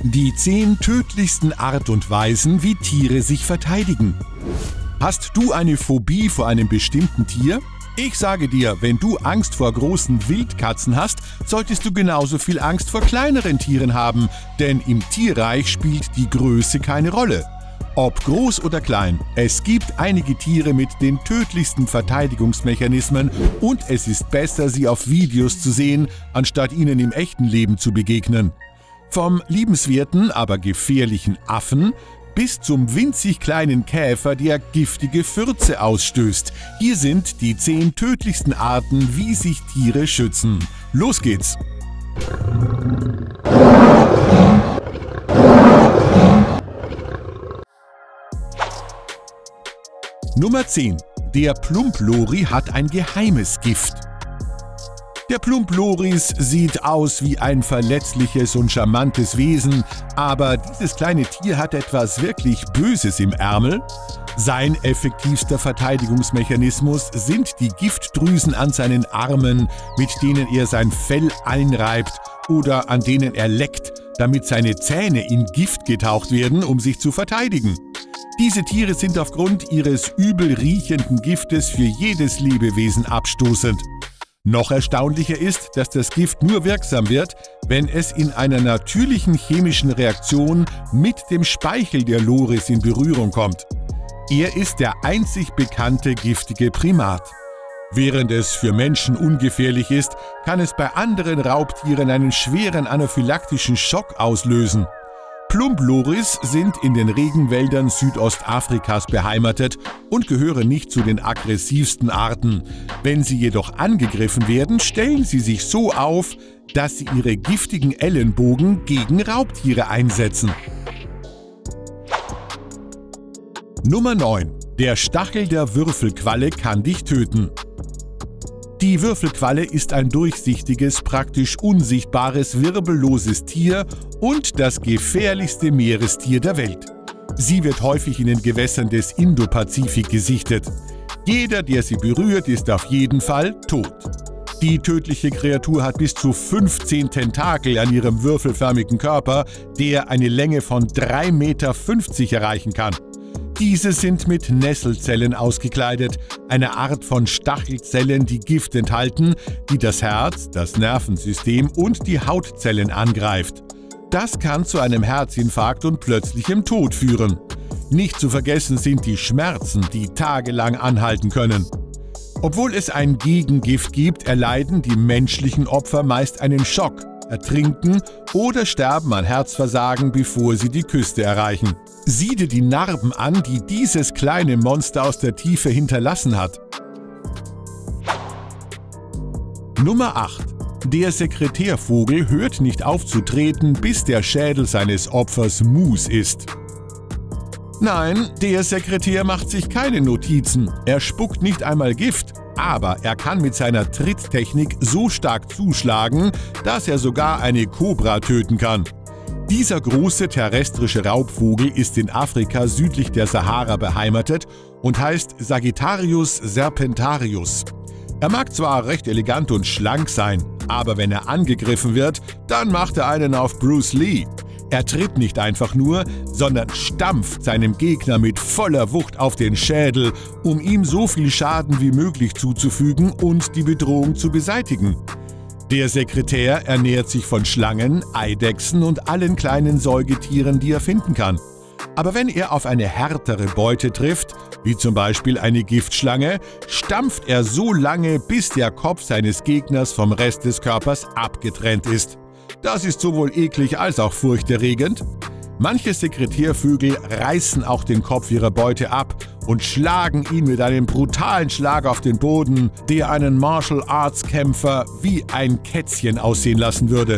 Die 10 tödlichsten Art und Weisen, wie Tiere sich verteidigen. Hast du eine Phobie vor einem bestimmten Tier? Ich sage dir, wenn du Angst vor großen Wildkatzen hast, solltest du genauso viel Angst vor kleineren Tieren haben, denn im Tierreich spielt die Größe keine Rolle. Ob groß oder klein, es gibt einige Tiere mit den tödlichsten Verteidigungsmechanismen und es ist besser, sie auf Videos zu sehen, anstatt ihnen im echten Leben zu begegnen. Vom liebenswerten, aber gefährlichen Affen bis zum winzig kleinen Käfer, der giftige Fürze ausstößt. Hier sind die 10 tödlichsten Arten, wie sich Tiere schützen. Los geht's! Nummer 10. Der Plump-Lori hat ein geheimes Gift. Der Plump-Loris sieht aus wie ein verletzliches und charmantes Wesen, aber dieses kleine Tier hat etwas wirklich Böses im Ärmel. Sein effektivster Verteidigungsmechanismus sind die Giftdrüsen an seinen Armen, mit denen er sein Fell einreibt oder an denen er leckt, damit seine Zähne in Gift getaucht werden, um sich zu verteidigen. Diese Tiere sind aufgrund ihres übel riechenden Giftes für jedes Lebewesen abstoßend. Noch erstaunlicher ist, dass das Gift nur wirksam wird, wenn es in einer natürlichen chemischen Reaktion mit dem Speichel der Loris in Berührung kommt. Er ist der einzig bekannte giftige Primat. Während es für Menschen ungefährlich ist, kann es bei anderen Raubtieren einen schweren anaphylaktischen Schock auslösen. Plump-Loris sind in den Regenwäldern Südostafrikas beheimatet und gehören nicht zu den aggressivsten Arten. Wenn sie jedoch angegriffen werden, stellen sie sich so auf, dass sie ihre giftigen Ellenbogen gegen Raubtiere einsetzen. Nummer 9. Der Stachel der Würfelqualle kann dich töten. Die Würfelqualle ist ein durchsichtiges, praktisch unsichtbares, wirbelloses Tier und das gefährlichste Meerestier der Welt. Sie wird häufig in den Gewässern des Indopazifik gesichtet. Jeder, der sie berührt, ist auf jeden Fall tot. Die tödliche Kreatur hat bis zu 15 Tentakel an ihrem würfelförmigen Körper, der eine Länge von 3,50 Meter erreichen kann. Diese sind mit Nesselzellen ausgekleidet, eine Art von Stachelzellen, die Gift enthalten, die das Herz, das Nervensystem und die Hautzellen angreift. Das kann zu einem Herzinfarkt und plötzlichem Tod führen. Nicht zu vergessen sind die Schmerzen, die tagelang anhalten können. Obwohl es ein Gegengift gibt, erleiden die menschlichen Opfer meist einen Schock, ertrinken oder sterben an Herzversagen, bevor sie die Küste erreichen. Sieh dir die Narben an, die dieses kleine Monster aus der Tiefe hinterlassen hat. Nummer 8. Der Sekretärvogel hört nicht auf zu treten, bis der Schädel seines Opfers Mus ist. Nein, der Sekretär macht sich keine Notizen. Er spuckt nicht einmal Gift, aber er kann mit seiner Tritttechnik so stark zuschlagen, dass er sogar eine Kobra töten kann. Dieser große terrestrische Raubvogel ist in Afrika südlich der Sahara beheimatet und heißt Sagittarius serpentarius. Er mag zwar recht elegant und schlank sein, aber wenn er angegriffen wird, dann macht er einen auf Bruce Lee. Er tritt nicht einfach nur, sondern stampft seinem Gegner mit voller Wucht auf den Schädel, um ihm so viel Schaden wie möglich zuzufügen und die Bedrohung zu beseitigen. Der Sekretär ernährt sich von Schlangen, Eidechsen und allen kleinen Säugetieren, die er finden kann. Aber wenn er auf eine härtere Beute trifft, wie zum Beispiel eine Giftschlange, stampft er so lange, bis der Kopf seines Gegners vom Rest des Körpers abgetrennt ist. Das ist sowohl eklig als auch furchterregend. Manche Sekretärvögel reißen auch den Kopf ihrer Beute ab und schlagen ihn mit einem brutalen Schlag auf den Boden, der einen Martial-Arts-Kämpfer wie ein Kätzchen aussehen lassen würde.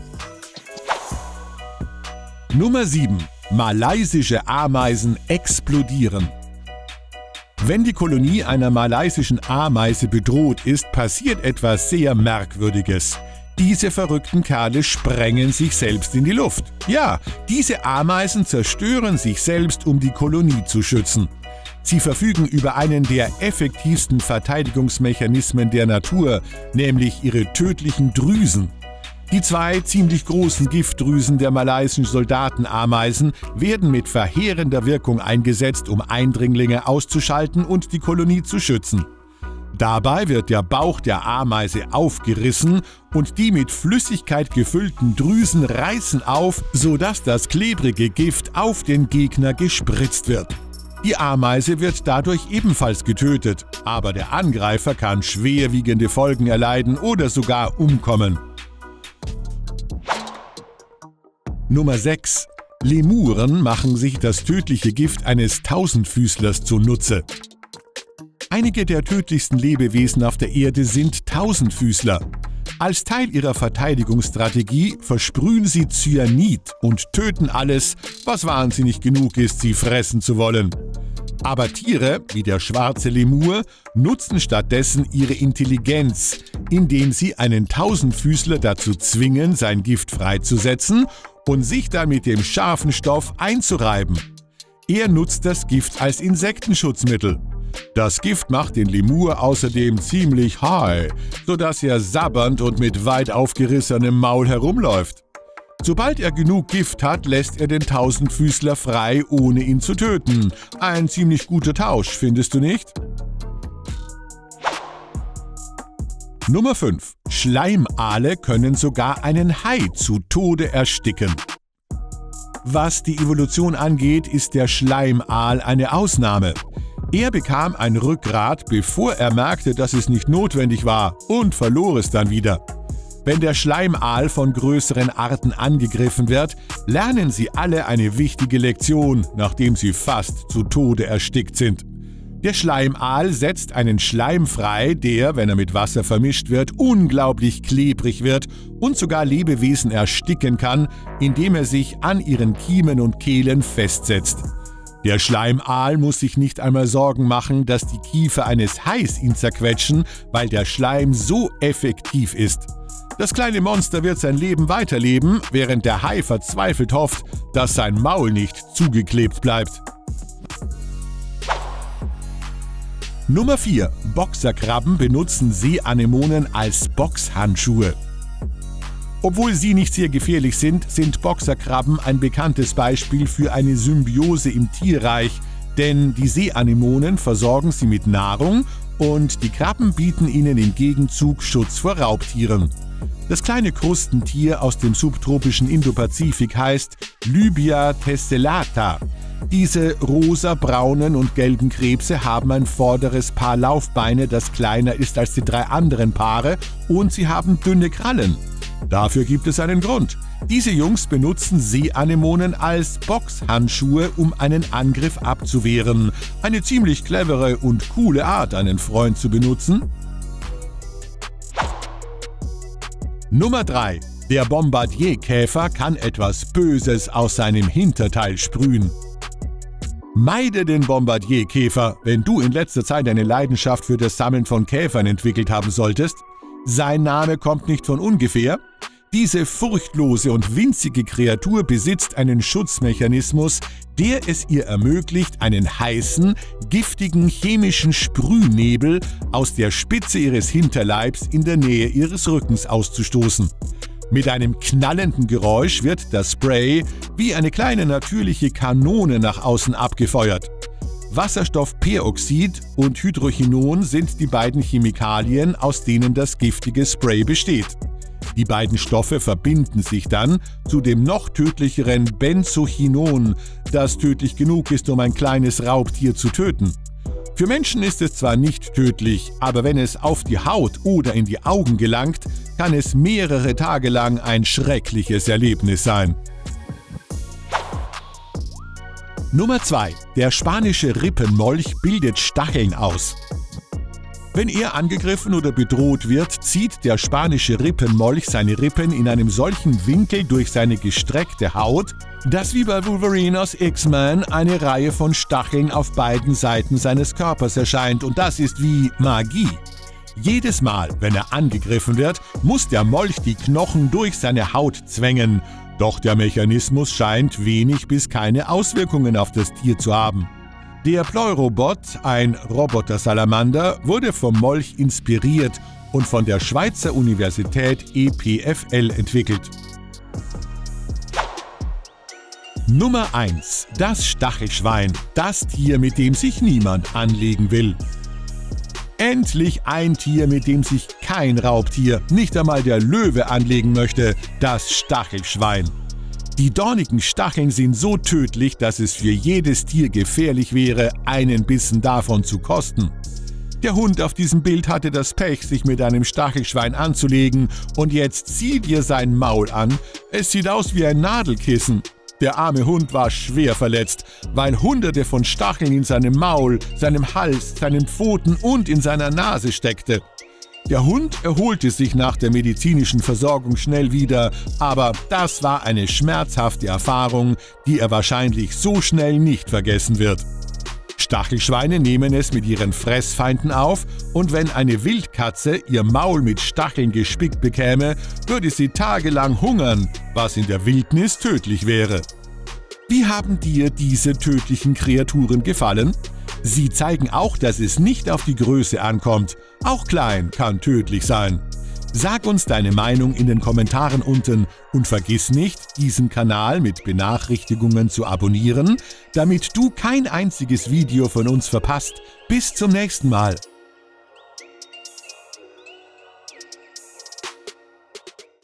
Nummer 7. Malaysische Ameisen explodieren. Wenn die Kolonie einer malaysischen Ameise bedroht ist, passiert etwas sehr Merkwürdiges. Diese verrückten Kerle sprengen sich selbst in die Luft. Ja, diese Ameisen zerstören sich selbst, um die Kolonie zu schützen. Sie verfügen über einen der effektivsten Verteidigungsmechanismen der Natur, nämlich ihre tödlichen Drüsen. Die 2 ziemlich großen Giftdrüsen der malaysischen Soldatenameisen werden mit verheerender Wirkung eingesetzt, um Eindringlinge auszuschalten und die Kolonie zu schützen. Dabei wird der Bauch der Ameise aufgerissen und die mit Flüssigkeit gefüllten Drüsen reißen auf, sodass das klebrige Gift auf den Gegner gespritzt wird. Die Ameise wird dadurch ebenfalls getötet, aber der Angreifer kann schwerwiegende Folgen erleiden oder sogar umkommen. Nummer 6. Lemuren machen sich das tödliche Gift eines Tausendfüßlers zunutze. Einige der tödlichsten Lebewesen auf der Erde sind Tausendfüßler. Als Teil ihrer Verteidigungsstrategie versprühen sie Cyanid und töten alles, was wahnsinnig genug ist, sie fressen zu wollen. Aber Tiere, wie der schwarze Lemur, nutzen stattdessen ihre Intelligenz, indem sie einen Tausendfüßler dazu zwingen, sein Gift freizusetzen und sich dann mit dem scharfen Stoff einzureiben. Er nutzt das Gift als Insektenschutzmittel. Das Gift macht den Lemur außerdem ziemlich high, sodass er sabbernd und mit weit aufgerissenem Maul herumläuft. Sobald er genug Gift hat, lässt er den Tausendfüßler frei, ohne ihn zu töten. Ein ziemlich guter Tausch, findest du nicht? Nummer 5. Schleimaale können sogar einen Hai zu Tode ersticken. Was die Evolution angeht, ist der Schleimaal eine Ausnahme. Er bekam ein Rückgrat, bevor er merkte, dass es nicht notwendig war, und verlor es dann wieder. Wenn der Schleimaal von größeren Arten angegriffen wird, lernen sie alle eine wichtige Lektion, nachdem sie fast zu Tode erstickt sind. Der Schleimaal setzt einen Schleim frei, der, wenn er mit Wasser vermischt wird, unglaublich klebrig wird und sogar Lebewesen ersticken kann, indem er sich an ihren Kiemen und Kehlen festsetzt. Der Schleimaal muss sich nicht einmal Sorgen machen, dass die Kiefer eines Hais ihn zerquetschen, weil der Schleim so effektiv ist. Das kleine Monster wird sein Leben weiterleben, während der Hai verzweifelt hofft, dass sein Maul nicht zugeklebt bleibt. Nummer 4. Boxerkrabben benutzen Seeanemonen als Boxhandschuhe. Obwohl sie nicht sehr gefährlich sind, sind Boxerkrabben ein bekanntes Beispiel für eine Symbiose im Tierreich, denn die Seeanemonen versorgen sie mit Nahrung und die Krabben bieten ihnen im Gegenzug Schutz vor Raubtieren. Das kleine Krustentier aus dem subtropischen Indopazifik heißt Lybia tessellata. Diese rosa, braunen und gelben Krebse haben ein vorderes Paar Laufbeine, das kleiner ist als die 3 anderen Paare, und sie haben dünne Krallen. Dafür gibt es einen Grund. Diese Jungs benutzen Seeanemonen als Boxhandschuhe, um einen Angriff abzuwehren. Eine ziemlich clevere und coole Art, einen Freund zu benutzen. Nummer 3. Der Bombardierkäfer kann etwas Böses aus seinem Hinterteil sprühen. Meide den Bombardierkäfer, wenn du in letzter Zeit eine Leidenschaft für das Sammeln von Käfern entwickelt haben solltest. Sein Name kommt nicht von ungefähr. Diese furchtlose und winzige Kreatur besitzt einen Schutzmechanismus, der es ihr ermöglicht, einen heißen, giftigen chemischen Sprühnebel aus der Spitze ihres Hinterleibs in der Nähe ihres Rückens auszustoßen. Mit einem knallenden Geräusch wird das Spray wie eine kleine natürliche Kanone nach außen abgefeuert. Wasserstoffperoxid und Hydrochinon sind die beiden Chemikalien, aus denen das giftige Spray besteht. Die beiden Stoffe verbinden sich dann zu dem noch tödlicheren Benzochinon, das tödlich genug ist, um ein kleines Raubtier zu töten. Für Menschen ist es zwar nicht tödlich, aber wenn es auf die Haut oder in die Augen gelangt, kann es mehrere Tage lang ein schreckliches Erlebnis sein. Nummer 2. Der spanische Rippenmolch bildet Stacheln aus. Wenn er angegriffen oder bedroht wird, zieht der spanische Rippenmolch seine Rippen in einem solchen Winkel durch seine gestreckte Haut, dass wie bei Wolverine aus X-Men eine Reihe von Stacheln auf beiden Seiten seines Körpers erscheint, und das ist wie Magie. Jedes Mal, wenn er angegriffen wird, muss der Molch die Knochen durch seine Haut zwängen, doch der Mechanismus scheint wenig bis keine Auswirkungen auf das Tier zu haben. Der Pleurobot, ein Roboter-Salamander, wurde vom Molch inspiriert und von der Schweizer Universität EPFL entwickelt. Nummer 1. Das Stachelschwein, das Tier, mit dem sich niemand anlegen will. Endlich ein Tier, mit dem sich kein Raubtier, nicht einmal der Löwe anlegen möchte, das Stachelschwein. Die dornigen Stacheln sind so tödlich, dass es für jedes Tier gefährlich wäre, einen Bissen davon zu kosten. Der Hund auf diesem Bild hatte das Pech, sich mit einem Stachelschwein anzulegen, und jetzt sieh dir sein Maul an. Es sieht aus wie ein Nadelkissen. Der arme Hund war schwer verletzt, weil Hunderte von Stacheln in seinem Maul, seinem Hals, seinen Pfoten und in seiner Nase steckte. Der Hund erholte sich nach der medizinischen Versorgung schnell wieder, aber das war eine schmerzhafte Erfahrung, die er wahrscheinlich so schnell nicht vergessen wird. Stachelschweine nehmen es mit ihren Fressfeinden auf, und wenn eine Wildkatze ihr Maul mit Stacheln gespickt bekäme, würde sie tagelang hungern, was in der Wildnis tödlich wäre. Wie haben dir diese tödlichen Kreaturen gefallen? Sie zeigen auch, dass es nicht auf die Größe ankommt. Auch klein kann tödlich sein. Sag uns deine Meinung in den Kommentaren unten und vergiss nicht, diesen Kanal mit Benachrichtigungen zu abonnieren, damit du kein einziges Video von uns verpasst. Bis zum nächsten Mal.